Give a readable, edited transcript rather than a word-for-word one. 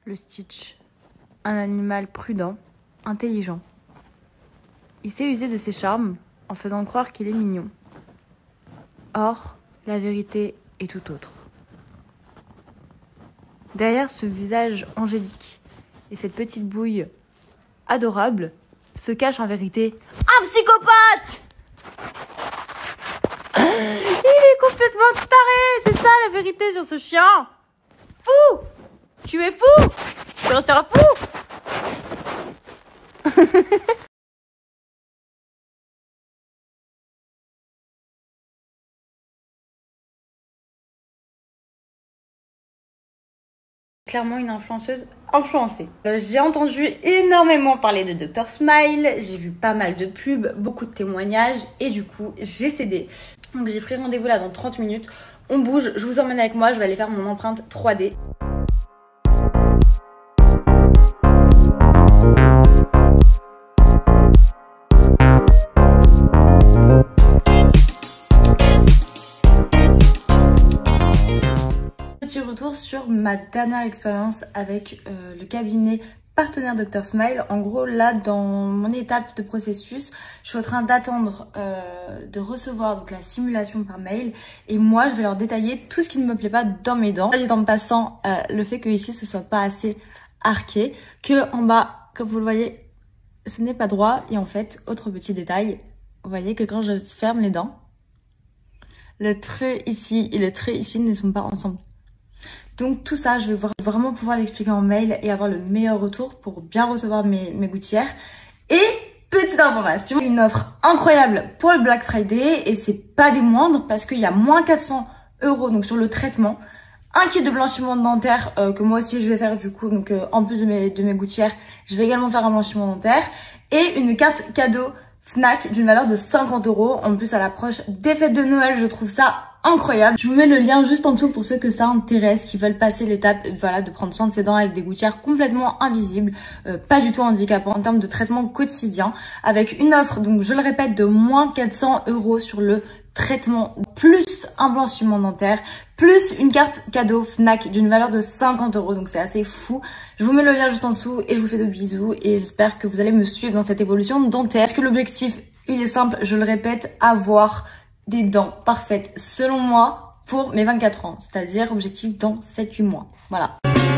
Le Stitch, un animal prudent, intelligent. Il sait user de ses charmes en faisant croire qu'il est mignon. Or, la vérité est tout autre. Derrière ce visage angélique et cette petite bouille adorable se cache en vérité un psychopathe. Il est complètement taré, c'est ça la vérité sur ce chien. Fou! Tu es fou! Tu resteras fou! Clairement une influenceuse influencée. J'ai entendu énormément parler de Dr Smile, j'ai vu pas mal de pubs, beaucoup de témoignages et du coup j'ai cédé. Donc j'ai pris rendez-vous là dans 30 minutes, on bouge, je vous emmène avec moi, je vais aller faire mon empreinte 3D. Petit retour sur ma dernière expérience avec le cabinet partenaire Dr Smile. En gros, là, dans mon étape de processus, je suis en train d'attendre de recevoir donc la simulation par mail. Et moi, je vais leur détailler tout ce qui ne me plaît pas dans mes dents. J'ai en passant le fait que ici, ce soit pas assez arqué, que en bas, comme vous le voyez, ce n'est pas droit. Et en fait, autre petit détail, vous voyez que quand je ferme les dents, le trait ici et le trait ici ne sont pas ensemble. Donc tout ça, je vais vraiment pouvoir l'expliquer en mail et avoir le meilleur retour pour bien recevoir mes gouttières. Et petite information, une offre incroyable pour le Black Friday et c'est pas des moindres parce qu'il y a moins 400 € donc sur le traitement. Un kit de blanchiment dentaire que moi aussi je vais faire du coup, donc en plus de mes gouttières, je vais également faire un blanchiment dentaire. Et une carte cadeau Fnac d'une valeur de 50 €. En plus à l'approche des fêtes de Noël, je trouve ça incroyable. Je vous mets le lien juste en dessous pour ceux que ça intéresse, qui veulent passer l'étape voilà, de prendre soin de ses dents avec des gouttières complètement invisibles, pas du tout handicapantes en termes de traitement quotidien, avec une offre, donc je le répète, de moins 400 € sur le traitement, plus un blanchiment dentaire, plus une carte cadeau Fnac d'une valeur de 50 €, donc c'est assez fou. Je vous mets le lien juste en dessous et je vous fais de bisous et j'espère que vous allez me suivre dans cette évolution dentaire. Parce que l'objectif, il est simple, je le répète, avoir des dents parfaites selon moi pour mes 24 ans, c'est-à-dire objectif dans 7-8 mois. Voilà.